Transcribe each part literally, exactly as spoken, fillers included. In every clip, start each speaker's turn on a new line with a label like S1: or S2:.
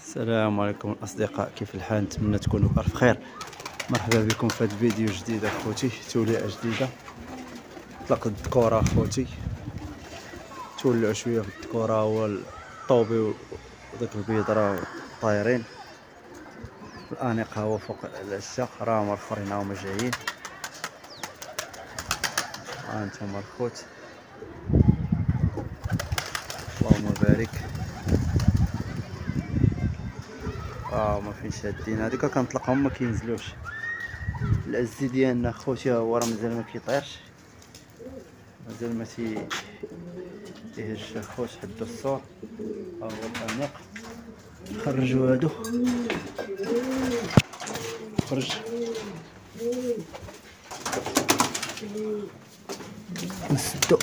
S1: السلام عليكم الاصدقاء، كيف الحال؟ نتمنى تكونوا بألف خير. مرحبا بكم في هذا الفيديو جديد اخوتي، توليعه جديده. طلق الدكوره اخوتي، تولعوا شويه في الدكوره، هو الطوبي وداك البيض راه طايرين، الانيقه هو فوق العشه، راهم الاخرين هما جايين. ها انتم الخوت، اللهم بارك. اه ما فين شادين هذيك كنطلقهم ما كينزلوش. العزي ديالنا خوتي هو راه مازال ما كيطيرش، مازال ما تي تيهش خوت. حدو الصور، ها هو الانيق. خرجوا هادو، خرج نسدو.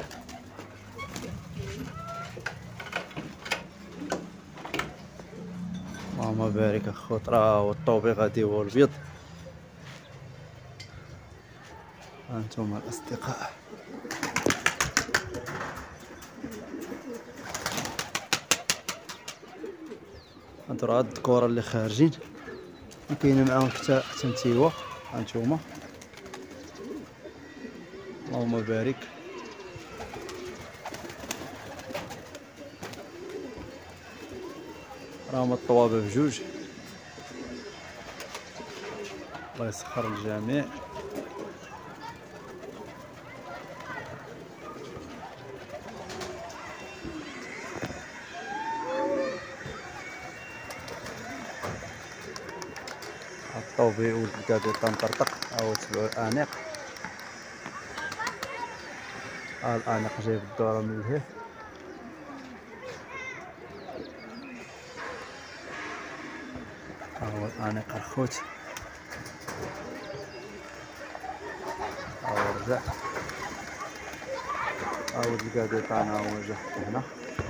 S1: اللهم بارك اخوت، راه هو الطوبي غادي هو البيض. هانتوما الاصدقاء، هادو راه هاد الدكورة اللي خارجين، وكاينه معاهم حتى حتى نتيوه. هانتوما اللهم بارك. راهم الطوابة بجوج، الله يسخر الجميع. الطوبي ولد الكادو طنطرطق، هاهو تبعو الانيق. ها الانيق جايب الدورة من لهيه. ها هو الانيق الخوت، ها هو رجع. ها ولد الكادو طانا هو جا حتى هنا.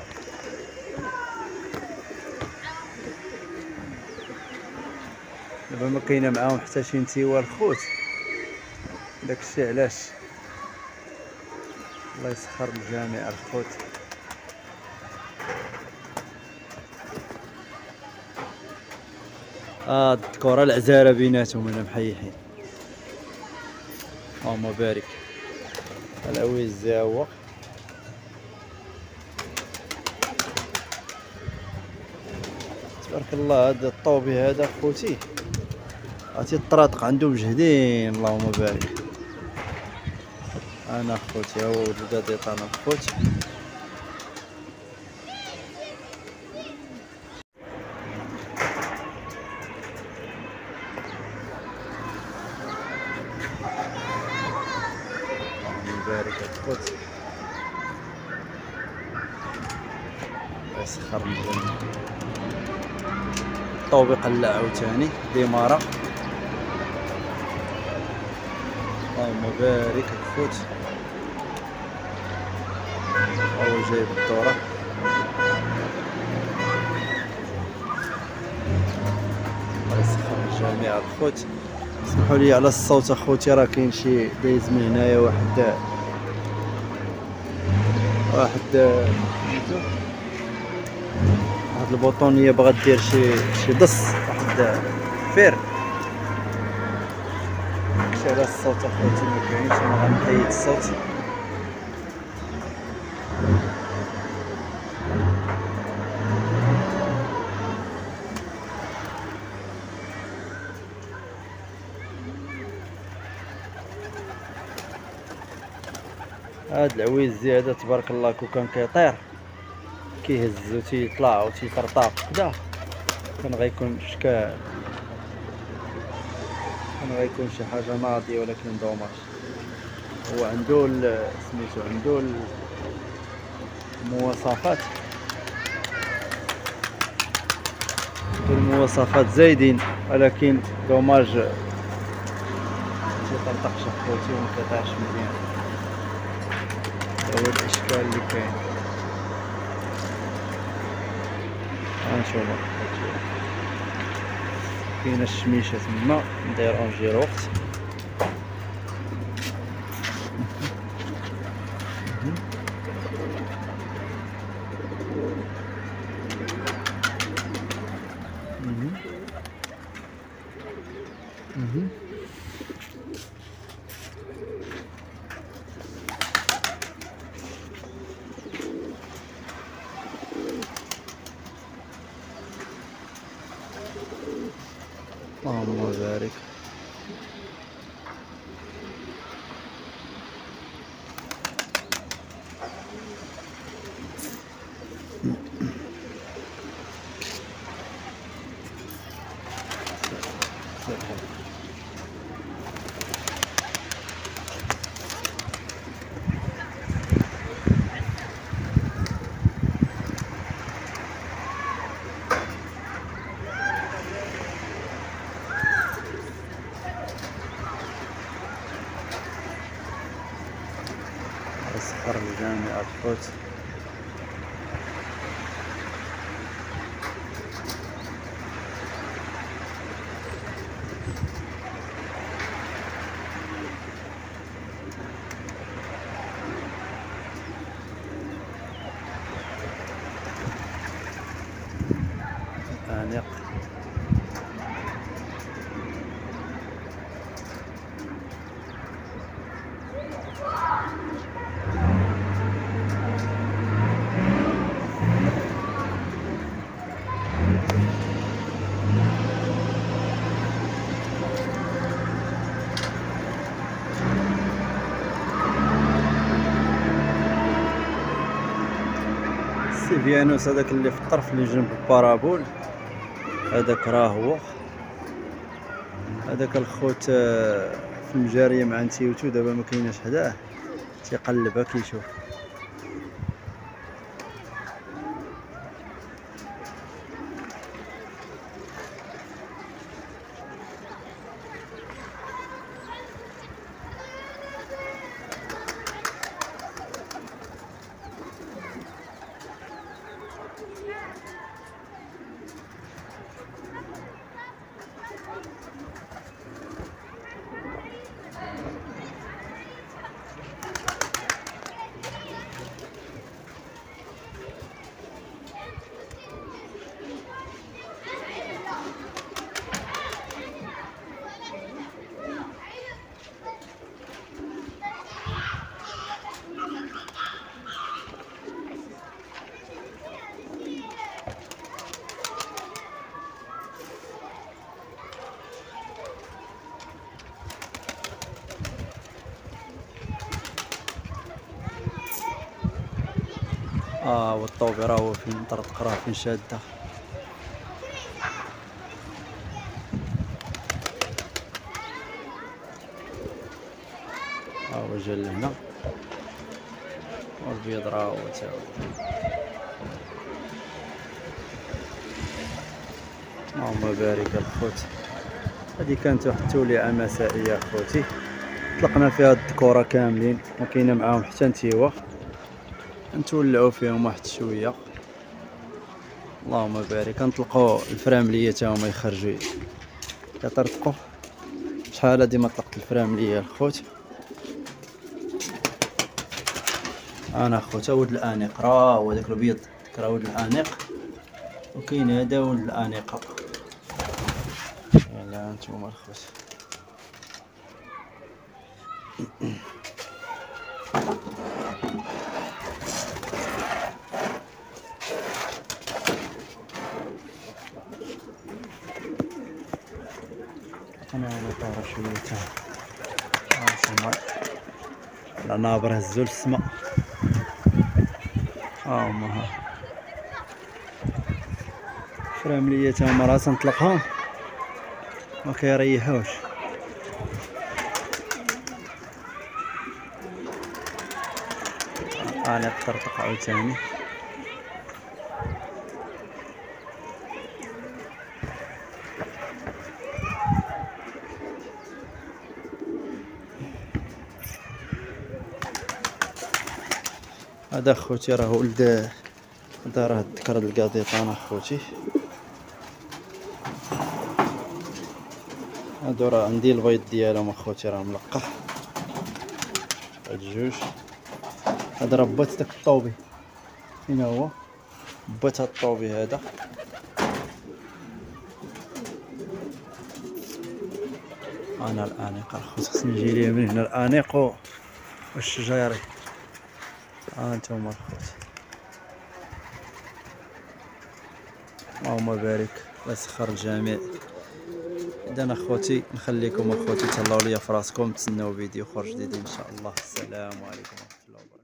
S1: دابا ما كاينه معاهم حتى شي نتيوه الخوت، داكشي علاش. الله يسخر الجميع الخوت. اه الدكورة العزالة بيناتهم هنا محيحين، اللهم بارك. العويز ها هو، تبارك الله. هذا الطوبي هذا خوتي عرفتي الطراطق عنده مجهدين، اللهم بارك. انا خوتي ها هو ولد القاضي انا خوت. اللهم بارك الخوت، الله يسخر الجميع. الطوبي قلع عاوتاني ديمارة، اللهم بارك الخوت. هو جايب الدورة، الله يسخر الجميع الخوت. اسمحوا لي على الصوت اخوتي، راه كاين شي دايز من هنايا واحد واحد سميتو واحد البوطونيه بغات دير شي شي دص، واحد فير. داكشي على الصوت اخوتي ما كاينش، انا غنحيد الصوت. هاد العويزي هذا تبارك الله كون كان كيطير كيهز و تيطلع و تيطرطق كدا، كان غيكون شكال، كان غيكون شي حاجه ناضيه، ولكن دوماج. هو عنده سميتو عنده المواصفات، المواصفات زايدين، ولكن دوماج متيطرطقش اخوتي وما كيطيرش مزيان. هو الاشكال اللي كاين. هانتوما كاينه الشميشه تما ندير اونجير وقت. اللهم بارك. صخر الجامعة الحوت. آنق. سيفيانوس هذاك اللي في الطرف اللي جنب البارابول، هذاك راه هو هذاك الخوت في المجاريه مع نتيوتو، دابا ما كايناش حداه، تيقلبها كيشوف. اه والطوبي راه هو فين طرطق، راه فين شاده. ها هو جا لهنا، والبيض راه هو تا هو. اللهم بارك الخوت. هذه كانت واحد التوليعه مسائيه اخوتي، طلقنا فيها الذكوره كاملين، ما كاينه معاهم حتى نتيوه، نتولعوا فيهم واحد شويه. اللهم بارك. نطلقوا الفرامليه تا هما يخرجوا يطرطقوا. شحال هادي ما طلقت الفرامليه الخوت. انا خوت ولد الانيق، راه هو داك البيض، داك راه ولد الانيق، وكاين هذا ولد الانيقه. يلا هانتوما الخوت. انا على طاره شويه تا ها لا نابر هزو للسما. ها هما ها فرامليه تا هما راه تنطلقهم ما كيريحوش. انا طرطق عاوتاني. هذا خوتي راه ولد، هذا راه الذكر القاطيطان اخوتي. هادو راه عندي البيض ديالهم اخوتي راه ملقح. هاد جوج. هذا راه بات داك الطوبي، فين هو بات هاد الطوبي هذا. انا الانيق الخوت خصني نجي ليه من هنا الانيق والشجيري. ها انتم الخوت اللهم بارك الله يسخر الجميع. اذا اخوتي نخليكم اخوتي تهلاو ليا في راسكم، تسناو فيديو اخر جديد ان شاء الله. السلام عليكم ورحمه الله وبركاته.